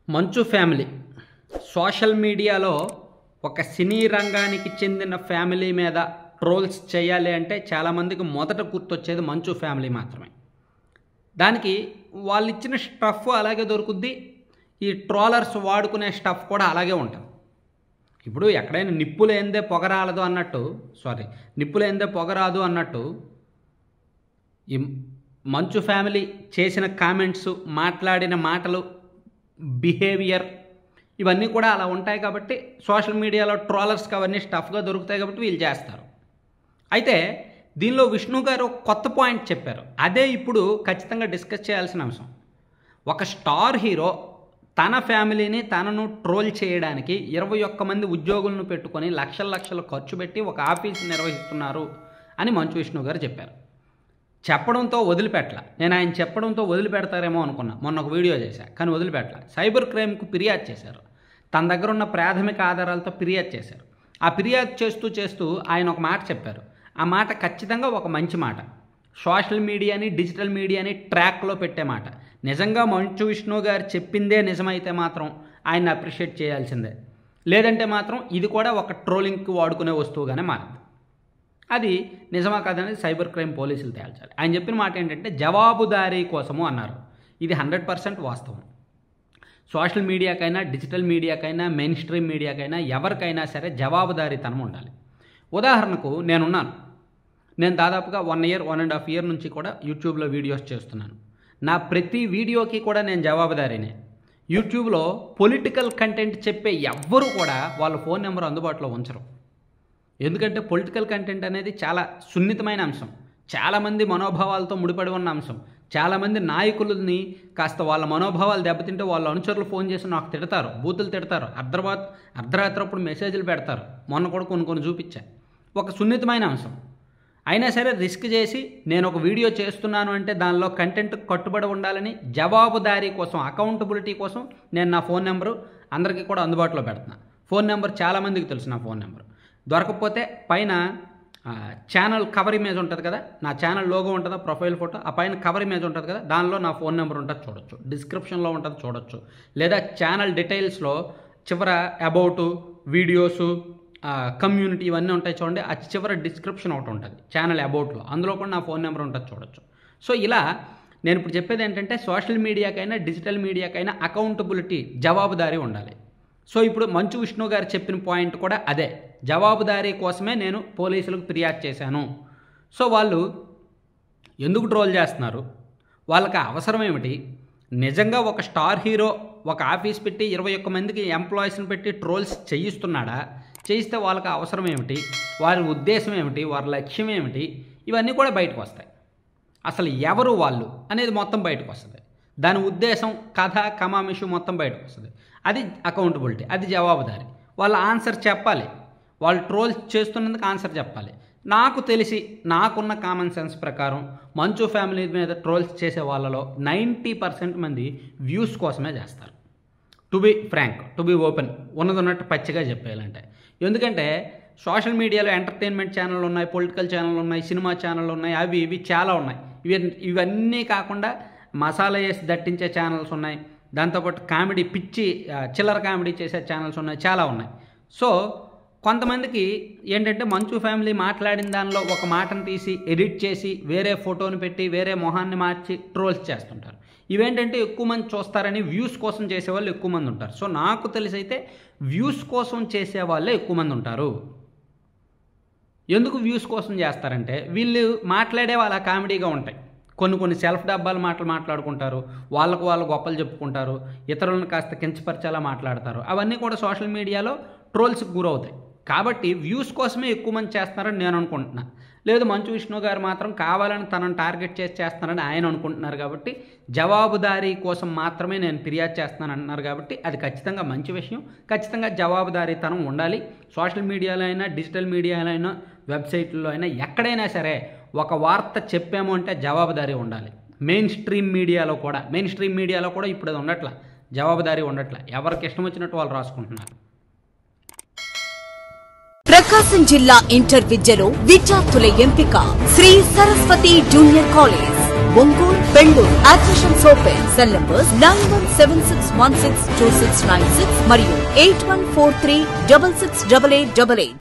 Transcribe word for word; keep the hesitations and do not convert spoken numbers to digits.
మంచు family social మీడియాలో ఒక సినీ రంగానికి చెందిన ఫ్యామిలీ మీద ట్రోల్స్ చేయాలి అంటే చాలామందికి మొదట గుర్తొచ్చేది మంచు ఫ్యామిలీ మాత్రమే. దానికి వాళ్ళు ఇచ్చిన స్టఫ్ అలాగే దొరుకుద్ది, ఈ ట్రోలర్స్ వాడుకునే స్టఫ్ కూడా అలాగే ఉంటుంది. ఇప్పుడు ఎక్కడైనా నిప్పు లేనిదే పొగరాలదు అన్నట్టు సారీ నిప్పు లేనిదే పొగరాదు అన్నట్టు ఈ మంచు ఫ్యామిలీ చేసిన కామెంట్స్, మాట్లాడిన మాటలు, బిహేవియర్ ఇవన్నీ కూడా అలా ఉంటాయి. కాబట్టి సోషల్ మీడియాలో ట్రోలర్స్కి అవన్నీ స్టఫ్గా దొరుకుతాయి కాబట్టి వీళ్ళు చేస్తారు. అయితే దీనిలో విష్ణు గారు కొత్త పాయింట్ చెప్పారు. అదే ఇప్పుడు ఖచ్చితంగా డిస్కస్ చేయాల్సిన అంశం. ఒక స్టార్ హీరో తన ఫ్యామిలీని తనను ట్రోల్ చేయడానికి ఇరవై ఒక్క మంది ఉద్యోగులను పెట్టుకొని లక్షల లక్షలు ఖర్చు పెట్టి ఒక ఆఫీస్ నిర్వహిస్తున్నారు అని మంచు విష్ణు గారు చెప్పారు. చెప్పడంతో వదిలిపెట్టల. నేను ఆయన చెప్పడంతో వదిలిపెడతారేమో అనుకున్నా, మొన్న ఒక వీడియో చేశా, కానీ వదిలిపెట్టల. సైబర్ క్రైమ్కు ఫిర్యాదు చేశారు. తన దగ్గర ఉన్న ప్రాథమిక ఆధారాలతో ఫిర్యాదు చేశారు. ఆ ఫిర్యాదు చేస్తూ చేస్తూ ఆయన ఒక మాట చెప్పారు. ఆ మాట ఖచ్చితంగా ఒక మంచి మాట, సోషల్ మీడియాని డిజిటల్ మీడియాని ట్రాక్లో పెట్టే మాట. నిజంగా మంచు విష్ణు గారు చెప్పిందే నిజమైతే మాత్రం ఆయన అప్రిషియేట్ చేయాల్సిందే, లేదంటే మాత్రం ఇది కూడా ఒక ట్రోలింగ్కి వాడుకునే వస్తువుగానే మారింది. అది నిజమా కాదనేది సైబర్ క్రైమ్ పోలీసులు తేల్చాలి. ఆయన చెప్పిన మాట ఏంటంటే జవాబుదారీ కోసము అన్నారు. ఇది హండ్రెడ్ పర్సెంట్ వాస్తవం. సోషల్ మీడియాకైనా డిజిటల్ మీడియాకైనా మెయిన్ స్ట్రీమ్ మీడియాకైనా ఎవరికైనా సరే జవాబుదారీతనం ఉండాలి. ఉదాహరణకు నేనున్నాను. నేను దాదాపుగా one year one and half year నుంచి కూడా యూట్యూబ్లో వీడియోస్ చేస్తున్నాను. నా ప్రతి వీడియోకి కూడా నేను జవాబుదారీనే. యూట్యూబ్లో పొలిటికల్ కంటెంట్ చెప్పే ఎవ్వరూ కూడా వాళ్ళ ఫోన్ నెంబర్ అందుబాటులో ఉంచరు. ఎందుకంటే పొలిటికల్ కంటెంట్ అనేది చాలా సున్నితమైన అంశం, చాలామంది మనోభావాలతో ముడిపడి ఉన్న అంశం. చాలామంది నాయకులని కాస్త వాళ్ళ మనోభావాలు దెబ్బతింటే వాళ్ళ అనుచరులు ఫోన్ చేసి నాకు తిడతారు, బూతులు తిడతారు, అర్ధరాత్రి అర్ధరాత్రప్పుడు మెసేజ్లు పెడతారు. మొన్న కూడా కొన్ని కొన్ని చూపించా. ఒక సున్నితమైన అంశం అయినా సరే రిస్క్ చేసి నేను ఒక వీడియో చేస్తున్నాను అంటే దానిలో కంటెంట్ కట్టుబడి ఉండాలని జవాబుదారీ కోసం, అకౌంటబిలిటీ కోసం నేను నా ఫోన్ నెంబరు అందరికీ కూడా అందుబాటులో పెడుతున్నా. ఫోన్ నెంబర్ చాలామందికి తెలుసు నా ఫోన్ నెంబర్. దొరకకపోతే పైన ఛానల్ కవర్ ఇమేజ్ ఉంటుంది కదా, నా ఛానల్ లోగో ఉంటుందా, ప్రొఫైల్ ఫోటో, ఆ పైన కవర్ ఇమేజ్ ఉంటుంది కదా, దానిలో నా ఫోన్ నెంబర్ ఉంటుంది చూడొచ్చు. డిస్క్రిప్షన్లో ఉంటుంది చూడొచ్చు. లేదా ఛానల్ డీటెయిల్స్లో చివర అబౌట్, వీడియోసు, కమ్యూనిటీ ఇవన్నీ ఉంటాయి చూడండి. ఆ చివర డిస్క్రిప్షన్ ఒకటి ఉంటుంది ఛానల్ అబౌట్లో, అందులో కూడా నా ఫోన్ నెంబర్ ఉంటుంది చూడొచ్చు. సో ఇలా నేను ఇప్పుడు చెప్పేది ఏంటంటే సోషల్ మీడియాకైనా డిజిటల్ మీడియాకైనా అకౌంటబిలిటీ, జవాబుదారీ ఉండాలి. సో ఇప్పుడు మంచు విష్ణు గారు చెప్పిన పాయింట్ కూడా అదే, జవాబుదారీ కోసమే నేను పోలీసులకు ఫిర్యాదు చేశాను. సో వాళ్ళు ఎందుకు ట్రోల్ చేస్తున్నారు, వాళ్ళకి అవసరం ఏమిటి, నిజంగా ఒక స్టార్ హీరో ఒక ఆఫీస్ పెట్టి ఇరవై ఒక్క మందికి ఎంప్లాయీస్ని పెట్టి ట్రోల్స్ చేయిస్తున్నాడా, చేయిస్తే వాళ్ళకి అవసరం ఏమిటి, వారి ఉద్దేశం ఏమిటి, వారి లక్ష్యం ఏమిటి, ఇవన్నీ కూడా బయటకు వస్తాయి. అసలు ఎవరు వాళ్ళు అనేది మొత్తం బయటకు వస్తుంది. దాని ఉద్దేశం, కథ, కమామిషు మొత్తం బయటకు వస్తుంది. అది అకౌంటబిలిటీ, అది జవాబుదారీ. వాళ్ళ ఆన్సర్ చెప్పాలి, వాళ్ళు ట్రోల్ చేస్తున్నందుకు ఆన్సర్ చెప్పాలి. నాకు తెలిసి నాకున్న కామన్ సెన్స్ ప్రకారం మంచు ఫ్యామిలీ మీద ట్రోల్స్ చేసే వాళ్ళలో నైంటీ పర్సెంట్ మంది వ్యూస్ కోసమే చేస్తారు. To be frank, to be open, ఉన్నది ఉన్నట్టు పచ్చిగా చెప్పేయాలంటే. ఎందుకంటే సోషల్ మీడియాలో ఎంటర్టైన్మెంట్ ఛానళ్ళు ఉన్నాయి, పొలిటికల్ ఛానళ్ళు ఉన్నాయి, సినిమా ఛానళ్ళు ఉన్నాయి, అవి ఇవి చాలా ఉన్నాయి. ఇవి ఇవన్నీ కాకుండా మసాలా వేసి దట్టించే ఛానల్స్ ఉన్నాయి. దాంతోపాటు కామెడీ, పిచ్చి చిల్లర కామెడీ చేసే ఛానల్స్ ఉన్నాయి, చాలా ఉన్నాయి. సో కొంతమందికి ఏంటంటే మంచు ఫ్యామిలీ మాట్లాడిన దానిలో ఒక మాటను తీసి ఎడిట్ చేసి వేరే ఫోటోని పెట్టి వేరే మొహాన్ని మార్చి ట్రోల్స్ చేస్తుంటారు. ఇవేంటంటే ఎక్కువ మంది చూస్తారని వ్యూస్ కోసం చేసేవాళ్ళు ఎక్కువ మంది ఉంటారు. సో నాకు తెలిసి అయితే వ్యూస్ కోసం చేసేవాళ్ళే ఎక్కువ మంది ఉంటారు. ఎందుకు వ్యూస్ కోసం చేస్తారంటే వీళ్ళు మాట్లాడే వాళ్ళ కామెడీగా ఉంటాయి. కొన్ని కొన్ని సెల్ఫ్ డబ్బాలు మాటలు మాట్లాడుకుంటారు, వాళ్ళకు వాళ్ళు గొప్పలు చెప్పుకుంటారు, ఇతరులను కాస్త కించపరిచేలా మాట్లాడతారు. అవన్నీ కూడా సోషల్ మీడియాలో ట్రోల్స్కి గురవుతాయి. కాబట్టి వ్యూస్ కోసమే ఎక్కువ మంది చేస్తున్నారని నేను అనుకుంటున్నా. లేదు మంచు విష్ణు గారు మాత్రం కావాలని తనను టార్గెట్ చేసి చేస్తున్నారని ఆయన అనుకుంటున్నారు. కాబట్టి జవాబుదారీ కోసం మాత్రమే నేను ఫిర్యాదు చేస్తున్నాను అంటున్నారు. కాబట్టి అది ఖచ్చితంగా మంచి విషయం. ఖచ్చితంగా జవాబుదారీతనం ఉండాలి. సోషల్ మీడియాలో అయినా డిజిటల్ మీడియాలో అయినా వెబ్సైట్లో అయినా ఎక్కడైనా సరే ఒక వార్త చెప్పాము అంటే జవాబుదారీ ఉండాలి. మెయిన్ స్ట్రీమ్ మీడియాలో కూడా మెయిన్ స్ట్రీమ్ మీడియాలో కూడా ఇప్పుడు అది ఉండట్లా, జవాబుదారీ ఉండట్లా. ఎవరికి ఇష్టం వచ్చినట్టు వాళ్ళు రాసుకుంటున్నారు. ప్రకాశం జిల్లా ఇంటర్ విద్యలో విద్యార్థుల ఎంపిక Shri Saraswati junior college. Ongole, Bengaluru. Admissions open. Cell numbers nine one seven six one six two six nine six మరియు eight one four three double six double eight double eight.